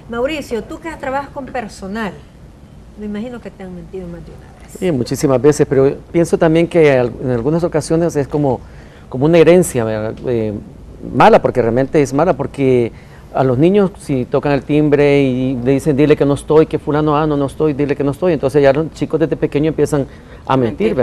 Mauricio, tú que trabajas con personal, me imagino que te han mentido más de una vez. Sí, muchísimas veces, pero pienso también que en algunas ocasiones es como una herencia mala, porque realmente es mala, porque a los niños si tocan el timbre y le dicen dile que no estoy, que fulano, no estoy, dile que no estoy, entonces ya los chicos desde pequeños empiezan a mentir,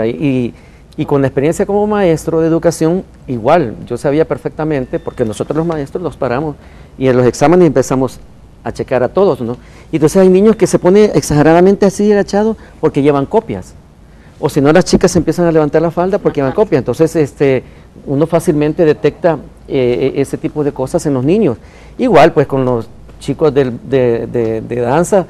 y con la experiencia como maestro de educación, igual, yo sabía perfectamente, porque nosotros los maestros nos paramos y en los exámenes empezamos a checar a todos, ¿no? Y entonces hay niños que se ponen exageradamente así agachados porque llevan copias, o si no las chicas empiezan a levantar la falda porque llevan copias, entonces uno fácilmente detecta ese tipo de cosas en los niños. Igual pues con los chicos de danza,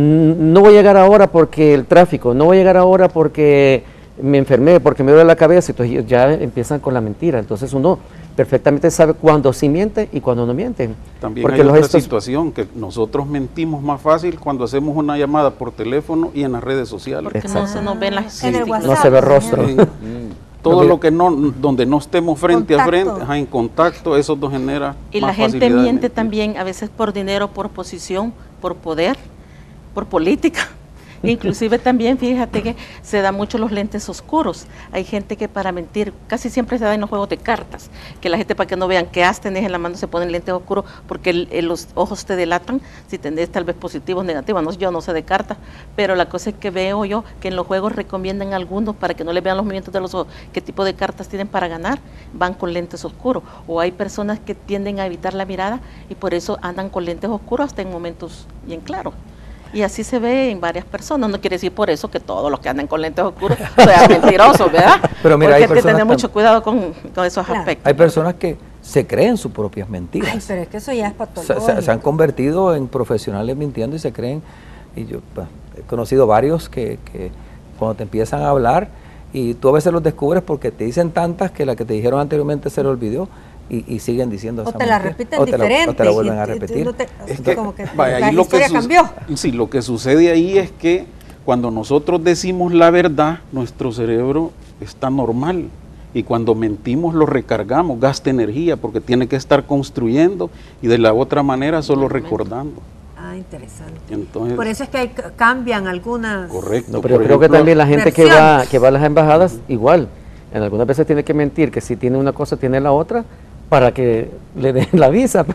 no voy a llegar ahora porque el tráfico, no voy a llegar ahora porque me enfermé, porque me duele la cabeza, entonces ya empiezan con la mentira, entonces uno perfectamente sabe cuándo sí miente y cuándo no miente. También porque hay otra situación, que nosotros mentimos más fácil cuando hacemos una llamada por teléfono y en las redes sociales. Porque no se nos ven las WhatsApp, no se ve rostro. Sí. Todo lo que no, donde no estemos frente a frente, en contacto, eso nos genera y más la gente facilidad de miente mentir. también, a veces por dinero, por posición, por poder, por política. Inclusive también, fíjate que se da mucho los lentes oscuros. Hay gente que para mentir, casi siempre se da en los juegos de cartas, que la gente para que no vean que tenés en la mano se ponen lentes oscuros porque los ojos te delatan si tenés tal vez positivos, negativos. No, yo no sé de cartas, pero la cosa es que veo yo que en los juegos recomiendan a algunos para que no les vean los movimientos de los ojos, qué tipo de cartas tienen para ganar, van con lentes oscuros. O hay personas que tienden a evitar la mirada y por eso andan con lentes oscuros hasta en momentos bien claros. Y así se ve en varias personas, no quiere decir por eso que todos los que andan con lentes oscuros sean mentirosos, ¿verdad? Pero mira, porque hay que tener mucho cuidado con esos aspectos. Hay personas que se creen sus propias mentiras. Ay, pero es que eso ya es patológico. Se han convertido en profesionales mintiendo y se creen, y yo he conocido varios que cuando te empiezan a hablar, y tú a veces los descubres porque te dicen tantas que la que te dijeron anteriormente se le olvidó, y siguen diciendo o te la repiten diferente, o te la vuelven a repetir. Como que la historia cambió. Sí, lo que sucede ahí es que cuando nosotros decimos la verdad, nuestro cerebro está normal, y cuando mentimos lo recargamos, gasta energía porque tiene que estar construyendo y de la otra manera solo recordando. Ah, interesante. Entonces, por eso es que cambian algunas. Correcto. No, pero creo que también la gente que va a las embajadas, igual, en algunas veces tiene que mentir que si tiene una cosa tiene la otra, para que le den la visa.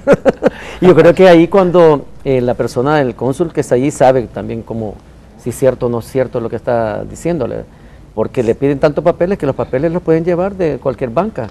Y yo creo que ahí cuando la persona, el cónsul que está allí sabe también como si es cierto o no es cierto lo que está diciéndole, porque le piden tantos papeles que los papeles los pueden llevar de cualquier banca,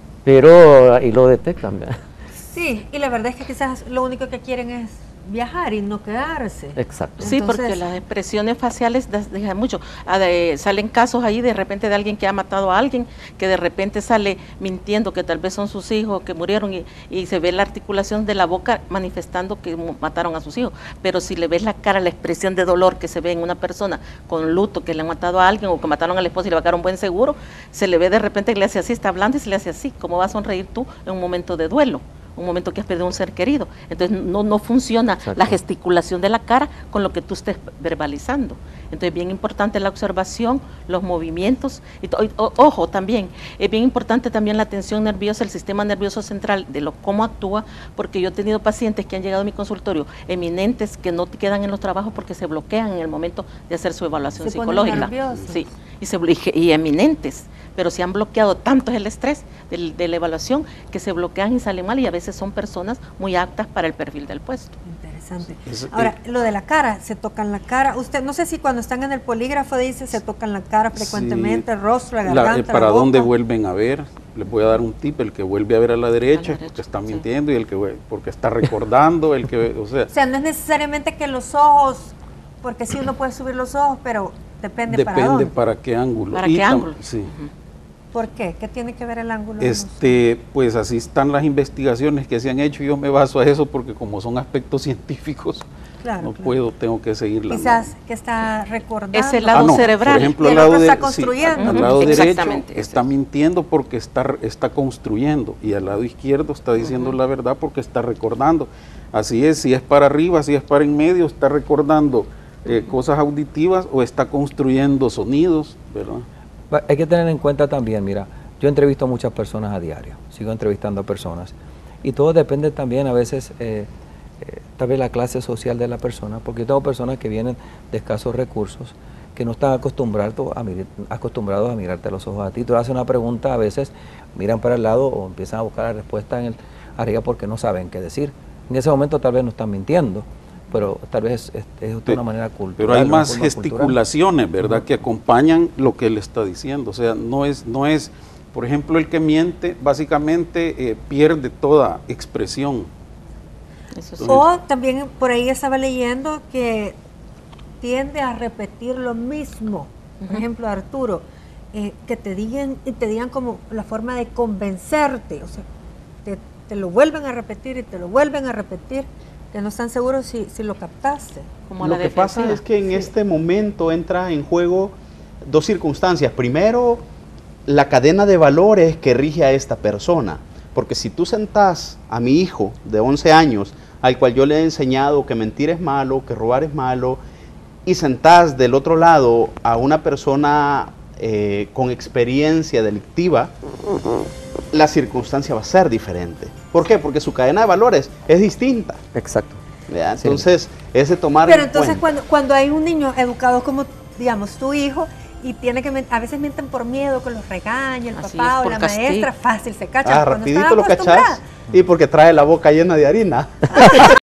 pero ahí lo detectan, ¿verdad? Sí, y la verdad es que quizás lo único que quieren es viajar y no quedarse. Exacto. Sí, porque las expresiones faciales dejan mucho. Salen casos ahí de repente de alguien que ha matado a alguien, que de repente sale mintiendo que tal vez son sus hijos que murieron y se ve la articulación de la boca manifestando que mataron a sus hijos. Pero si le ves la cara, la expresión de dolor que se ve en una persona con luto, que le han matado a alguien o que mataron al esposo y le pagaron un buen seguro, se le ve de repente que le hace así, está hablando y se le hace así. ¿Cómo vas a sonreír tú en un momento de duelo? Un momento que has perdido un ser querido. Entonces no funciona. Exacto. La gesticulación de la cara con lo que tú estés verbalizando. Entonces bien importante la observación, los movimientos, ojo también, es bien importante también la tensión nerviosa, el sistema nervioso central, de cómo actúa, porque yo he tenido pacientes que han llegado a mi consultorio, eminentes, que no quedan en los trabajos porque se bloquean en el momento de hacer su evaluación psicológica. Sí, y eminentes, pero se han bloqueado tanto el estrés de la evaluación que se bloquean y salen mal, y a veces son personas muy aptas para el perfil del puesto. Interesante. Ahora, lo de la cara, se tocan la cara. Usted, no sé si cuando están en el polígrafo dice se tocan la cara frecuentemente, el rostro, la garganta, para la boca. dónde vuelven a ver. Les voy a dar un tip: el que vuelve a ver a la derecha es porque está mintiendo, y el que porque está recordando, o sea, no es necesariamente que los ojos, porque sí uno puede subir los ojos, pero depende para dónde. Para qué ángulo. ¿Para qué ángulo? Sí. ¿Por qué? ¿Qué tiene que ver el ángulo? Pues así están las investigaciones que se han hecho, y yo me baso a eso porque como son aspectos científicos, tengo que seguirla. Quizás que está recordando. Es el lado cerebral. Por ejemplo, y el otro está construyendo. Al lado derecho está mintiendo porque está construyendo, y al lado izquierdo está diciendo la verdad porque está recordando. Así es, si es para arriba, si es para en medio, está recordando cosas auditivas o está construyendo sonidos, ¿verdad? Hay que tener en cuenta también, mira, yo entrevisto a muchas personas a diario, sigo entrevistando a personas, y todo depende también a veces tal vez la clase social de la persona, porque yo tengo personas que vienen de escasos recursos, que no están acostumbrados a mirarte a los ojos a ti. Tú le haces una pregunta, a veces miran para el lado o empiezan a buscar la respuesta arriba porque no saben qué decir. En ese momento tal vez no están mintiendo, pero tal vez es de una manera cultural. Pero hay más gesticulaciones, ¿verdad?, que acompañan lo que él está diciendo. O sea, no es, por ejemplo, el que miente básicamente pierde toda expresión. Eso sí. O también por ahí estaba leyendo que tiende a repetir lo mismo. Por ejemplo, Arturo, que te digan como la forma de convencerte, o sea, te lo vuelven a repetir y te lo vuelven a repetir, que no están seguros si lo captaste. Como lo que pasa es que en este momento entra en juego dos circunstancias. Primero, la cadena de valores que rige a esta persona. Porque si tú sentás a mi hijo de 11 años, al cual yo le he enseñado que mentir es malo, que robar es malo, y sentás del otro lado a una persona con experiencia delictiva, la circunstancia va a ser diferente. ¿Por qué? Porque su cadena de valores es distinta. Exacto. ¿Verdad? Entonces, es de tomar Pero en entonces cuenta. cuando hay un niño educado como, digamos, tu hijo, y tiene que a veces mienten por miedo, que los regaña el Así papá es, o por la castigo. maestra, fácil se cacha. Cuando Rapidito están lo cachás acostumbradas. y porque trae la boca llena de harina.